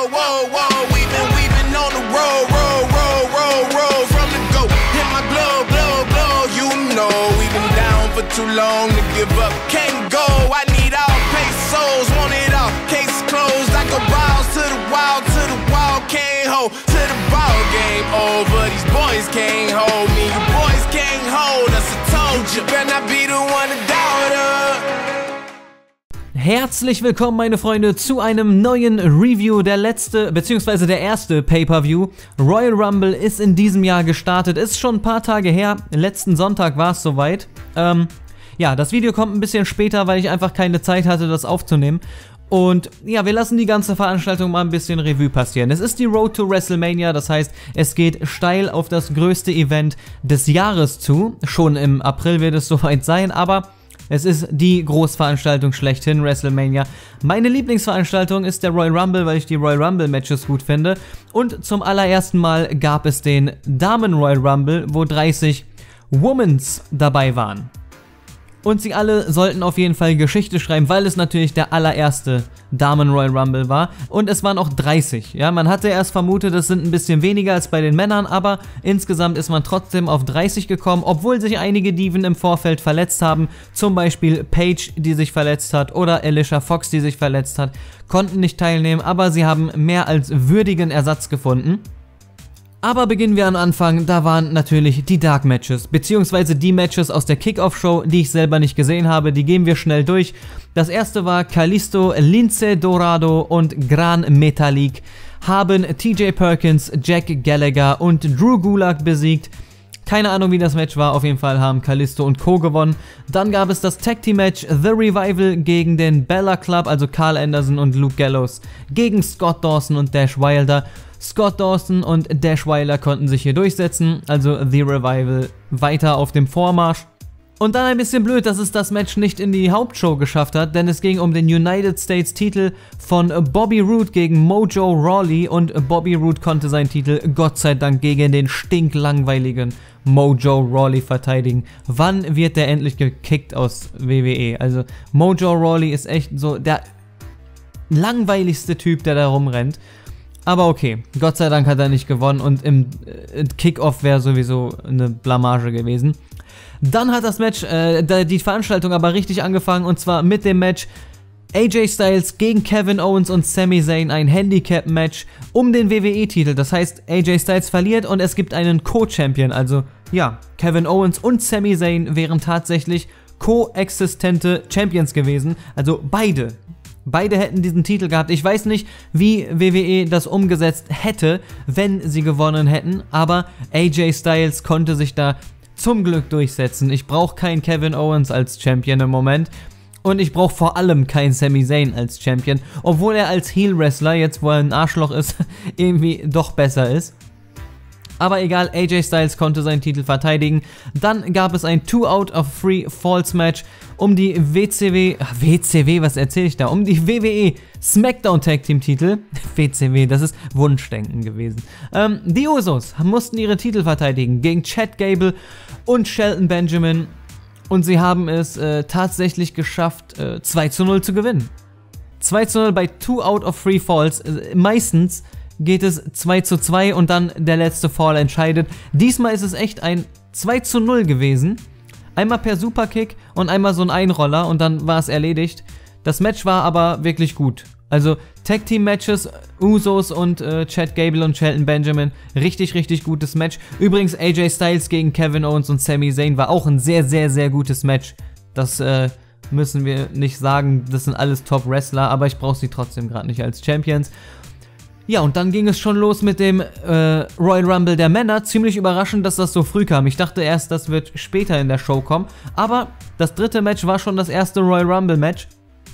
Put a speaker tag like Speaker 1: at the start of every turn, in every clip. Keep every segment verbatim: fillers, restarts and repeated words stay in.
Speaker 1: whoa, whoa, whoa. We've been, we've been on the road, road, road, road, road. From the go, hit my blow, blow, blow. You know we've been down for too long to give up. Can't go, I need all pesos, want it all. Case closed, I go wild to the wild, to the wild. Can't hold to the ball game over. These boys can't hold me, you boys can't hold us. I told you, better not be the one to doubt us.
Speaker 2: Herzlich willkommen, meine Freunde, zu einem neuen Review. Der letzte, beziehungsweise der erste Pay-Per-View. Royal Rumble ist in diesem Jahr gestartet. Ist schon ein paar Tage her. Letzten Sonntag war es soweit. Ähm, ja, das Video kommt ein bisschen später, weil ich einfach keine Zeit hatte, das aufzunehmen. Und ja, wir lassen die ganze Veranstaltung mal ein bisschen Revue passieren. Es ist die Road to WrestleMania, das heißt, es geht steil auf das größte Event des Jahres zu. Schon im April wird es soweit sein, aber es ist die Großveranstaltung schlechthin, WrestleMania. Meine Lieblingsveranstaltung ist der Royal Rumble, weil ich die Royal Rumble Matches gut finde. Und zum allerersten Mal gab es den Damen Royal Rumble, wo dreißig Womans dabei waren. Und sie alle sollten auf jeden Fall Geschichte schreiben, weil es natürlich der allererste Damen Royal Rumble war. Und es waren auch dreißig. Ja, man hatte erst vermutet, es sind ein bisschen weniger als bei den Männern, aber insgesamt ist man trotzdem auf dreißig gekommen, obwohl sich einige Diven im Vorfeld verletzt haben. Zum Beispiel Paige, die sich verletzt hat, oder Alicia Fox, die sich verletzt hat, konnten nicht teilnehmen, aber sie haben mehr als würdigen Ersatz gefunden. Aber beginnen wir am Anfang, da waren natürlich die Dark Matches, beziehungsweise die Matches aus der Kickoff-Show, die ich selber nicht gesehen habe, die gehen wir schnell durch. Das erste war Kalisto, Lince Dorado und Gran Metalik haben T J Perkins, Jack Gallagher und Drew Gulak besiegt. Keine Ahnung, wie das Match war, auf jeden Fall haben Kalisto und Co. gewonnen. Dann gab es das Tag Team Match The Revival gegen den Bella Club, also Carl Anderson und Luke Gallows, gegen Scott Dawson und Dash Wilder. Scott Dawson und Dash Wilder konnten sich hier durchsetzen, also The Revival weiter auf dem Vormarsch. Und dann ein bisschen blöd, dass es das Match nicht in die Hauptshow geschafft hat, denn es ging um den United States Titel von Bobby Roode gegen Mojo Rawley und Bobby Roode konnte seinen Titel Gott sei Dank gegen den stinklangweiligen Mojo Rawley verteidigen. Wann wird der endlich gekickt aus W W E? Also Mojo Rawley ist echt so der langweiligste Typ, der da rumrennt. Aber okay, Gott sei Dank hat er nicht gewonnen und im äh, Kickoff wäre sowieso eine Blamage gewesen. Dann hat das Match, äh, die Veranstaltung aber richtig angefangen und zwar mit dem Match A J Styles gegen Kevin Owens und Sami Zayn, ein Handicap-Match um den W W E-Titel. Das heißt, A J Styles verliert und es gibt einen Co-Champion, also ja, Kevin Owens und Sami Zayn wären tatsächlich koexistente Champions gewesen, also beide. Beide hätten diesen Titel gehabt. Ich weiß nicht, wie W W E das umgesetzt hätte, wenn sie gewonnen hätten, aber A J Styles konnte sich da zum Glück durchsetzen. Ich brauche keinen Kevin Owens als Champion im Moment und ich brauche vor allem keinen Sami Zayn als Champion, obwohl er als Heel-Wrestler, jetzt wo er ein Arschloch ist, irgendwie doch besser ist. Aber egal, A J Styles konnte seinen Titel verteidigen. Dann gab es ein two out of three Falls Match um die W C W, ach, W C W, was erzähle ich da? Um die W W E SmackDown Tag Team Titel. W C W, das ist Wunschdenken gewesen. Ähm, die Usos mussten ihre Titel verteidigen gegen Chad Gable und Shelton Benjamin. Und sie haben es äh, tatsächlich geschafft, äh, zwei zu null zu gewinnen. zwei zu null bei two out of three Falls. Äh, meistens geht es zwei zu zwei und dann der letzte Fall entscheidet. Diesmal ist es echt ein zwei zu null gewesen. Einmal per Superkick und einmal so ein Einroller und dann war es erledigt. Das Match war aber wirklich gut. Also Tag Team Matches, Usos und äh, Chad Gable und Shelton Benjamin, richtig, richtig gutes Match. Übrigens A J Styles gegen Kevin Owens und Sami Zayn war auch ein sehr, sehr, sehr gutes Match. Das äh, müssen wir nicht sagen, das sind alles Top-Wrestler, aber ich brauche sie trotzdem gerade nicht als Champions. Ja, und dann ging es schon los mit dem äh, Royal Rumble der Männer. Ziemlich überraschend, dass das so früh kam. Ich dachte erst, das wird später in der Show kommen. Aber das dritte Match war schon das erste Royal Rumble Match.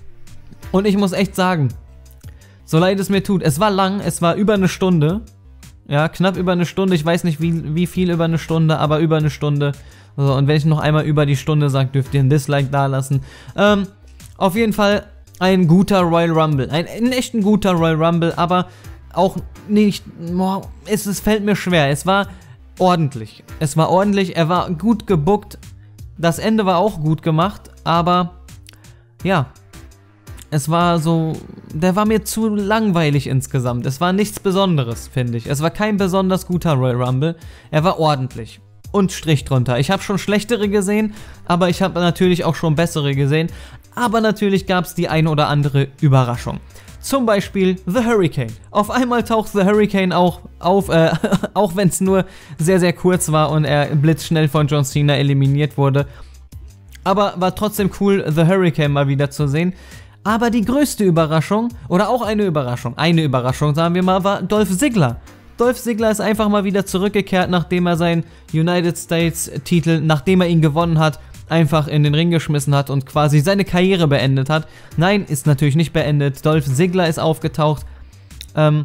Speaker 2: Und ich muss echt sagen, so leid es mir tut, es war lang, es war über eine Stunde. Ja, knapp über eine Stunde. Ich weiß nicht, wie, wie viel über eine Stunde, aber über eine Stunde. So, und wenn ich noch einmal über die Stunde sage, dürft ihr ein Dislike dalassen. Ähm, auf jeden Fall ein guter Royal Rumble. Ein, ein echt ein guter Royal Rumble, aber auch nicht, boah, es, es fällt mir schwer. Es war ordentlich. Es war ordentlich, er war gut gebookt. Das Ende war auch gut gemacht, aber ja, es war so, der war mir zu langweilig insgesamt. Es war nichts Besonderes, finde ich. Es war kein besonders guter Royal Rumble. Er war ordentlich. Und Strich drunter. Ich habe schon schlechtere gesehen, aber ich habe natürlich auch schon bessere gesehen. Aber natürlich gab es die eine oder andere Überraschung. Zum Beispiel The Hurricane. Auf einmal taucht The Hurricane auch auf, äh, auch wenn es nur sehr, sehr kurz war und er blitzschnell von John Cena eliminiert wurde. Aber war trotzdem cool, The Hurricane mal wieder zu sehen. Aber die größte Überraschung, oder auch eine Überraschung, eine Überraschung, sagen wir mal, war Dolph Ziggler. Dolph Ziggler ist einfach mal wieder zurückgekehrt, nachdem er seinen United States Titel, nachdem er ihn gewonnen hat, einfach in den Ring geschmissen hat und quasi seine Karriere beendet hat. Nein, ist natürlich nicht beendet. Dolph Ziggler ist aufgetaucht. Ähm,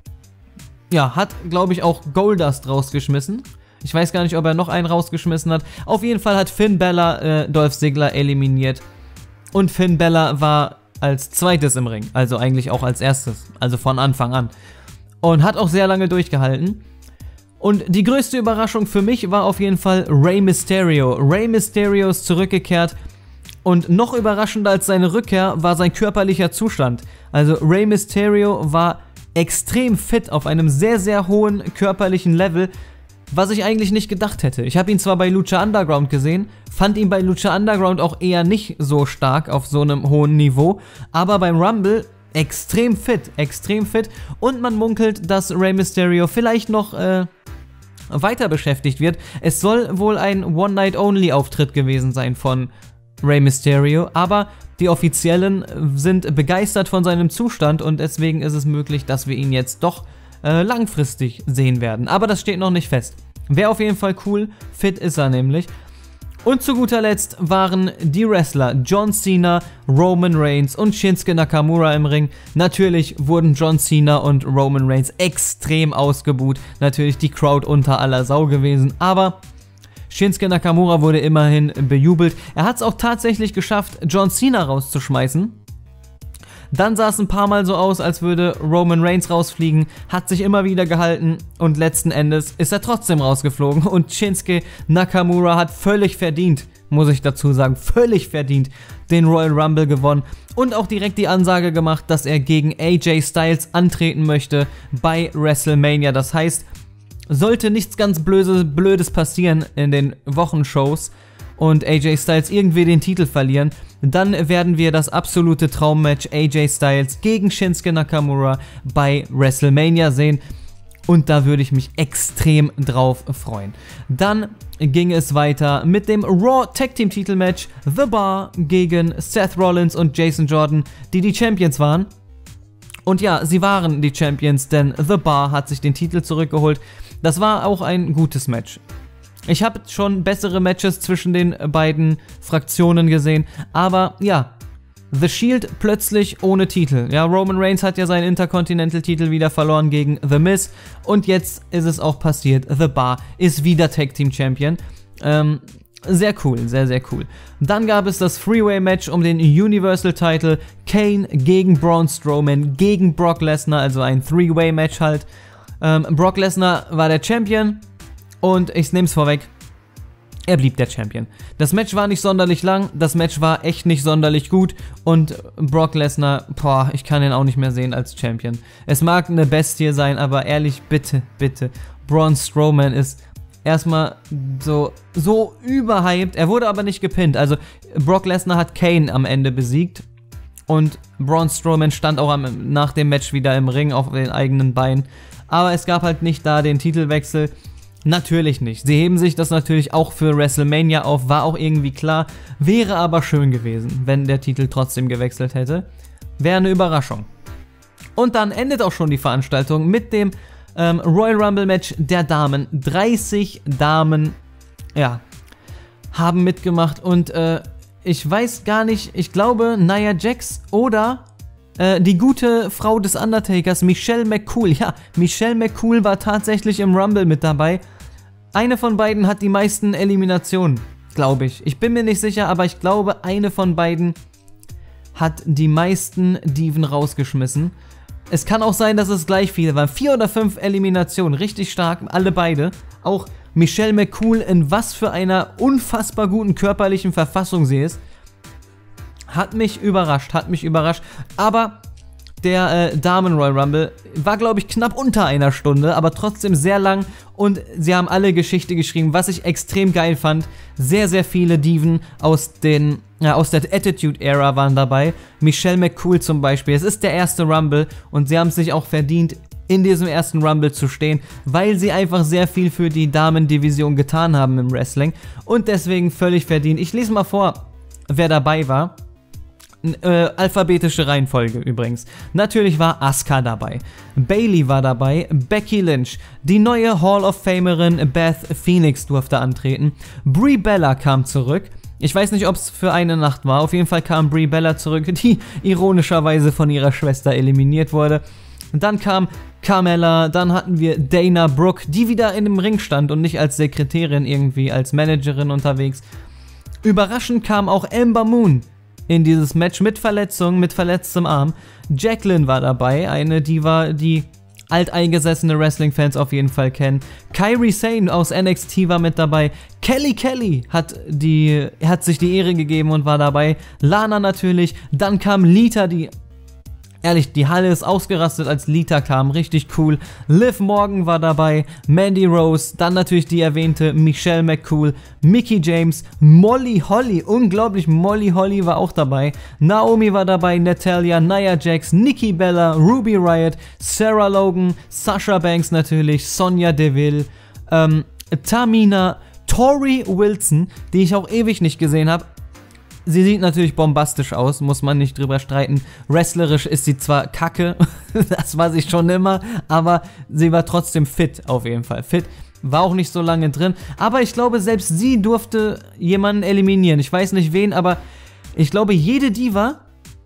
Speaker 2: ja, hat, glaube ich, auch Goldust rausgeschmissen. Ich weiß gar nicht, ob er noch einen rausgeschmissen hat. Auf jeden Fall hat Finn Balor äh, Dolph Ziggler eliminiert. Und Finn Balor war als zweites im Ring, also eigentlich auch als erstes, also von Anfang an. Und hat auch sehr lange durchgehalten. Und die größte Überraschung für mich war auf jeden Fall Rey Mysterio. Rey Mysterio ist zurückgekehrt und noch überraschender als seine Rückkehr war sein körperlicher Zustand. Also Rey Mysterio war extrem fit auf einem sehr, sehr hohen körperlichen Level, was ich eigentlich nicht gedacht hätte. Ich habe ihn zwar bei Lucha Underground gesehen, fand ihn bei Lucha Underground auch eher nicht so stark auf so einem hohen Niveau, aber beim Rumble extrem fit, extrem fit und man munkelt, dass Rey Mysterio vielleicht noch äh, weiter beschäftigt wird. Es soll wohl ein One-Night-Only-Auftritt gewesen sein von Rey Mysterio, aber die Offiziellen sind begeistert von seinem Zustand und deswegen ist es möglich, dass wir ihn jetzt doch äh, langfristig sehen werden. Aber das steht noch nicht fest. Wäre auf jeden Fall cool, fit ist er nämlich. Und zu guter Letzt waren die Wrestler John Cena, Roman Reigns und Shinsuke Nakamura im Ring. Natürlich wurden John Cena und Roman Reigns extrem ausgebuht. Natürlich die Crowd unter aller Sau gewesen, aber Shinsuke Nakamura wurde immerhin bejubelt. Er hat es auch tatsächlich geschafft, John Cena rauszuschmeißen. Dann sah es ein paar Mal so aus, als würde Roman Reigns rausfliegen, hat sich immer wieder gehalten und letzten Endes ist er trotzdem rausgeflogen und Shinsuke Nakamura hat völlig verdient, muss ich dazu sagen, völlig verdient den Royal Rumble gewonnen und auch direkt die Ansage gemacht, dass er gegen A J Styles antreten möchte bei WrestleMania. Das heißt, sollte nichts ganz Blödes, Blödes passieren in den Wochenshows und A J Styles irgendwie den Titel verlieren, dann werden wir das absolute Traummatch A J Styles gegen Shinsuke Nakamura bei WrestleMania sehen und da würde ich mich extrem drauf freuen. Dann ging es weiter mit dem Raw Tag Team Titelmatch The Bar gegen Seth Rollins und Jason Jordan, die die Champions waren. Und ja, sie waren die Champions, denn The Bar hat sich den Titel zurückgeholt. Das war auch ein gutes Match. Ich habe schon bessere Matches zwischen den beiden Fraktionen gesehen, aber ja, The Shield plötzlich ohne Titel. Ja, Roman Reigns hat ja seinen Intercontinental-Titel wieder verloren gegen The Miz und jetzt ist es auch passiert. The Bar ist wieder Tag Team Champion. Ähm, sehr cool, sehr, sehr cool. Dann gab es das Freeway-Match um den Universal-Title. Kane gegen Braun Strowman gegen Brock Lesnar, also ein Three-Way-Match halt. Ähm, Brock Lesnar war der Champion. Und ich nehme es vorweg, er blieb der Champion. Das Match war nicht sonderlich lang, das Match war echt nicht sonderlich gut und Brock Lesnar, boah, ich kann ihn auch nicht mehr sehen als Champion. Es mag eine Bestie sein, aber ehrlich, bitte, bitte, Braun Strowman ist erstmal so, so überhyped, er wurde aber nicht gepinnt, also Brock Lesnar hat Kane am Ende besiegt und Braun Strowman stand auch am, nach dem Match wieder im Ring auf den eigenen Beinen, aber es gab halt nicht da den Titelwechsel. Natürlich nicht. Sie heben sich das natürlich auch für WrestleMania auf, war auch irgendwie klar. Wäre aber schön gewesen, wenn der Titel trotzdem gewechselt hätte. Wäre eine Überraschung. Und dann endet auch schon die Veranstaltung mit dem ähm, Royal Rumble Match der Damen. dreißig Damen, ja, haben mitgemacht und äh, ich weiß gar nicht, ich glaube Nia Jax oder äh, die gute Frau des Undertakers, Michelle McCool. Ja, Michelle McCool war tatsächlich im Rumble mit dabei. Eine von beiden hat die meisten Eliminationen, glaube ich. Ich bin mir nicht sicher, aber ich glaube, eine von beiden hat die meisten Diven rausgeschmissen. Es kann auch sein, dass es gleich viele waren. Vier oder fünf Eliminationen, richtig stark, alle beide. Auch Michelle McCool, in was für einer unfassbar guten körperlichen Verfassung sie ist. Hat mich überrascht, hat mich überrascht. Aber der äh, Damen Royal Rumble war, glaube ich, knapp unter einer Stunde, aber trotzdem sehr lang und sie haben alle Geschichte geschrieben, was ich extrem geil fand. Sehr, sehr viele Diven aus, den, ja, aus der Attitude-Ära waren dabei. Michelle McCool zum Beispiel. Es ist der erste Rumble und sie haben es sich auch verdient, in diesem ersten Rumble zu stehen, weil sie einfach sehr viel für die Damen-Division getan haben im Wrestling und deswegen völlig verdient. Ich lese mal vor, wer dabei war. Äh, alphabetische Reihenfolge übrigens. Natürlich war Asuka dabei, Bayley war dabei, Becky Lynch, die neue Hall of Famerin Beth Phoenix durfte antreten, Brie Bella kam zurück. Ich weiß nicht, ob es für eine Nacht war, auf jeden Fall kam Brie Bella zurück, die ironischerweise von ihrer Schwester eliminiert wurde. Und dann kam Carmella, dann hatten wir Dana Brooke, die wieder in dem Ring stand und nicht als Sekretärin irgendwie, als Managerin unterwegs. Überraschend kam auch Ember Moon in dieses Match mit Verletzung, mit verletztem Arm. Jacqueline war dabei, eine Diva, die alteingesessene Wrestling-Fans auf jeden Fall kennen. Kairi Sane aus N X T war mit dabei. Kelly Kelly hat, die, hat sich die Ehre gegeben und war dabei. Lana natürlich. Dann kam Lita, die... Ehrlich, die Halle ist ausgerastet, als Lita kam, richtig cool. Liv Morgan war dabei, Mandy Rose, dann natürlich die erwähnte Michelle McCool, Mickie James, Molly Holly, unglaublich, Molly Holly war auch dabei. Naomi war dabei, Natalya, Nia Jax, Nikki Bella, Ruby Riott, Sarah Logan, Sasha Banks natürlich, Sonya Deville, ähm, Tamina, Tori Wilson, die ich auch ewig nicht gesehen habe. Sie sieht natürlich bombastisch aus, muss man nicht drüber streiten. Wrestlerisch ist sie zwar kacke, das war sie schon immer, aber sie war trotzdem fit, auf jeden Fall. Fit, war auch nicht so lange drin, aber ich glaube, selbst sie durfte jemanden eliminieren. Ich weiß nicht wen, aber ich glaube, jede Diva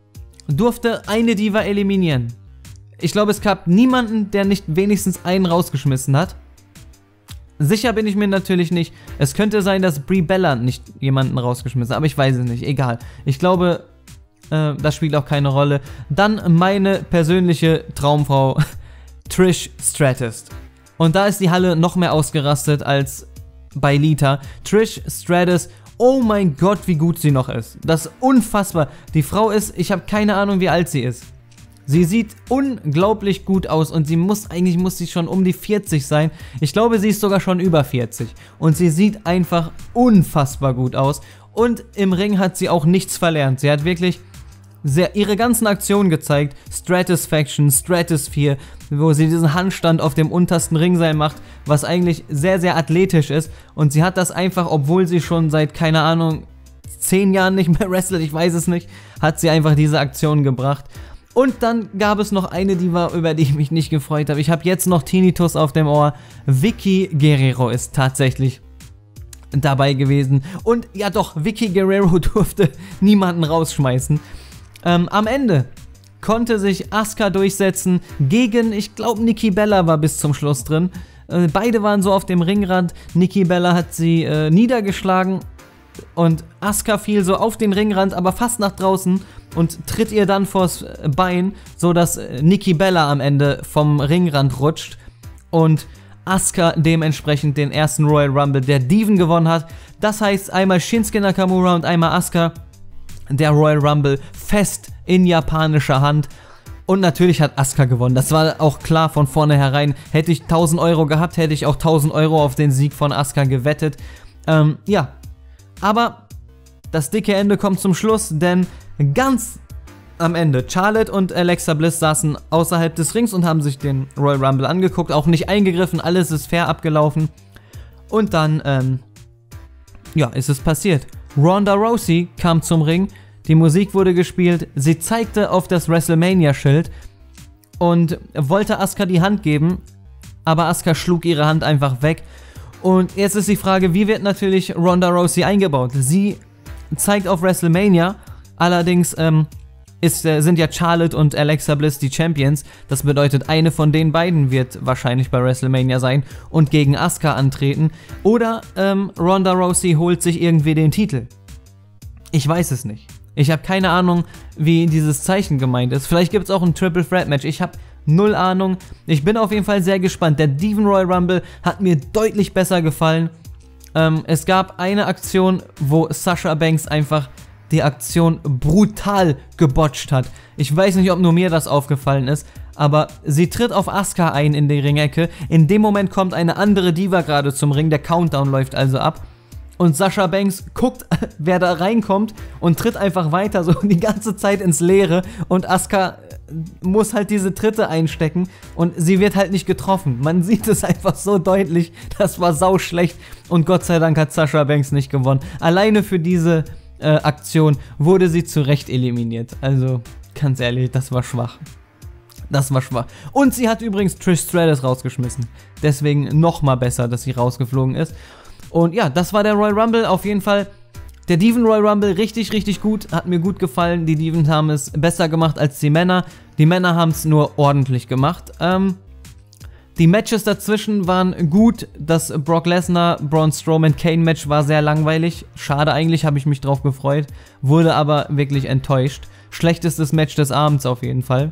Speaker 2: durfte eine Diva eliminieren. Ich glaube, es gab niemanden, der nicht wenigstens einen rausgeschmissen hat. Sicher bin ich mir natürlich nicht. Es könnte sein, dass Brie Bella nicht jemanden rausgeschmissen hat, aber ich weiß es nicht. Egal. Ich glaube, äh, das spielt auch keine Rolle. Dann meine persönliche Traumfrau, Trish Stratus. Und da ist die Halle noch mehr ausgerastet als bei Lita. Trish Stratus, oh mein Gott, wie gut sie noch ist. Das ist unfassbar. Die Frau ist, ich habe keine Ahnung, wie alt sie ist. Sie sieht unglaublich gut aus und sie muss, eigentlich muss sie schon um die vierzig sein. Ich glaube, sie ist sogar schon über vierzig. Und sie sieht einfach unfassbar gut aus. Und im Ring hat sie auch nichts verlernt. Sie hat wirklich sehr, ihre ganzen Aktionen gezeigt. Stratusfaction, Stratosphere, wo sie diesen Handstand auf dem untersten Ringseil macht, was eigentlich sehr, sehr athletisch ist. Und sie hat das einfach, obwohl sie schon seit, keine Ahnung, zehn Jahren nicht mehr wrestelt, ich weiß es nicht, hat sie einfach diese Aktion gebracht. Und dann gab es noch eine Diva, über die ich mich nicht gefreut habe. Ich habe jetzt noch Tinnitus auf dem Ohr. Vickie Guerrero ist tatsächlich dabei gewesen. Und ja doch, Vickie Guerrero durfte niemanden rausschmeißen. Ähm, am Ende konnte sich Asuka durchsetzen gegen, ich glaube, Nikki Bella war bis zum Schluss drin. Äh, beide waren so auf dem Ringrand. Nikki Bella hat sie äh, niedergeschlagen. Und Asuka fiel so auf den Ringrand, aber fast nach draußen und tritt ihr dann vors Bein, sodass Nikki Bella am Ende vom Ringrand rutscht und Asuka dementsprechend den ersten Royal Rumble der Diven gewonnen hat. Das heißt einmal Shinsuke Nakamura und einmal Asuka, der Royal Rumble fest in japanischer Hand. Und natürlich hat Asuka gewonnen, das war auch klar von vornherein. Hätte ich tausend Euro gehabt, hätte ich auch tausend Euro auf den Sieg von Asuka gewettet. Ähm, ja. Aber das dicke Ende kommt zum Schluss, denn ganz am Ende, Charlotte und Alexa Bliss saßen außerhalb des Rings und haben sich den Royal Rumble angeguckt, auch nicht eingegriffen, alles ist fair abgelaufen. Und dann, ähm, ja, ist es passiert. Ronda Rousey kam zum Ring, die Musik wurde gespielt, sie zeigte auf das WrestleMania-Schild und wollte Asuka die Hand geben, aber Asuka schlug ihre Hand einfach weg. Und jetzt ist die Frage, wie wird natürlich Ronda Rousey eingebaut? Sie zeigt auf WrestleMania, allerdings ähm, ist, äh, sind ja Charlotte und Alexa Bliss die Champions. Das bedeutet, eine von den beiden wird wahrscheinlich bei WrestleMania sein und gegen Asuka antreten. Oder ähm, Ronda Rousey holt sich irgendwie den Titel. Ich weiß es nicht. Ich habe keine Ahnung, wie dieses Zeichen gemeint ist. Vielleicht gibt es auch ein Triple Threat Match. Ich habe null Ahnung. Ich bin auf jeden Fall sehr gespannt. Der Diven Royal Rumble hat mir deutlich besser gefallen. Ähm, es gab eine Aktion, wo Sasha Banks einfach die Aktion brutal gebotcht hat. Ich weiß nicht, ob nur mir das aufgefallen ist, aber sie tritt auf Asuka ein in die Ringecke. In dem Moment kommt eine andere Diva gerade zum Ring, der Countdown läuft also ab. Und Sasha Banks guckt, wer da reinkommt und tritt einfach weiter, so die ganze Zeit ins Leere. Und Asuka muss halt diese Tritte einstecken und sie wird halt nicht getroffen. Man sieht es einfach so deutlich, das war sau schlecht. Und Gott sei Dank hat Sasha Banks nicht gewonnen. Alleine für diese äh, Aktion wurde sie zu Recht eliminiert. Also ganz ehrlich, das war schwach. Das war schwach. Und sie hat übrigens Trish Stratus rausgeschmissen. Deswegen nochmal besser, dass sie rausgeflogen ist. Und ja, das war der Royal Rumble. Auf jeden Fall der Diven Royal Rumble richtig, richtig gut. Hat mir gut gefallen. Die Diven haben es besser gemacht als die Männer. Die Männer haben es nur ordentlich gemacht. Ähm, die Matches dazwischen waren gut. Das Brock Lesnar, Braun Strowman, Kane Match war sehr langweilig. Schade eigentlich, habe ich mich drauf gefreut. Wurde aber wirklich enttäuscht. Schlechtestes Match des Abends auf jeden Fall.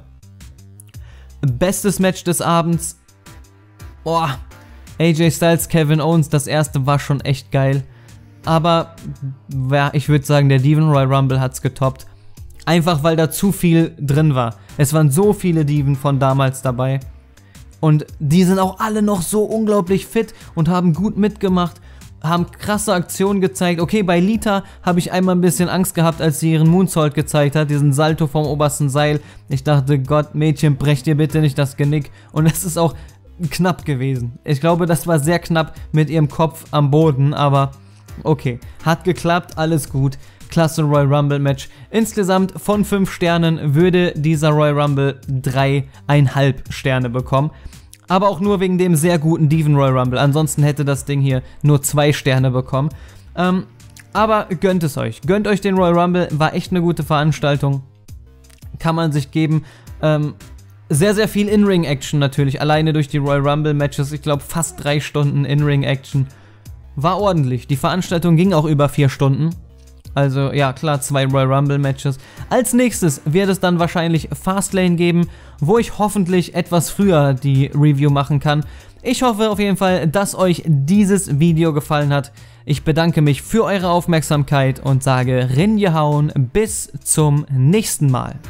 Speaker 2: Bestes Match des Abends. Boah. A J Styles, Kevin Owens, das erste war schon echt geil. Aber ja, ich würde sagen, der Diven Royal Rumble hat es getoppt. Einfach weil da zu viel drin war. Es waren so viele Diven von damals dabei. Und die sind auch alle noch so unglaublich fit und haben gut mitgemacht. Haben krasse Aktionen gezeigt. Okay, bei Lita habe ich einmal ein bisschen Angst gehabt, als sie ihren Moonsault gezeigt hat. Diesen Salto vom obersten Seil. Ich dachte, Gott, Mädchen, brech dir bitte nicht das Genick. Und es ist auch knapp gewesen. Ich glaube, das war sehr knapp mit ihrem Kopf am Boden. Aber okay, hat geklappt, alles gut. Klasse Royal Rumble Match. Insgesamt von fünf Sternen würde dieser Royal Rumble drei Komma fünf Sterne bekommen. Aber auch nur wegen dem sehr guten Diven Royal Rumble. Ansonsten hätte das Ding hier nur zwei Sterne bekommen. Ähm, aber gönnt es euch. Gönnt euch den Royal Rumble. War echt eine gute Veranstaltung. Kann man sich geben. Ähm, sehr, sehr viel In-Ring-Action natürlich. Alleine durch die Royal Rumble Matches. Ich glaube fast drei Stunden In-Ring-Action. War ordentlich. Die Veranstaltung ging auch über vier Stunden. Also ja, klar, zwei Royal Rumble Matches. Als nächstes wird es dann wahrscheinlich Fastlane geben, wo ich hoffentlich etwas früher die Review machen kann. Ich hoffe auf jeden Fall, dass euch dieses Video gefallen hat. Ich bedanke mich für eure Aufmerksamkeit und sage Rinjehauen, bis zum nächsten Mal.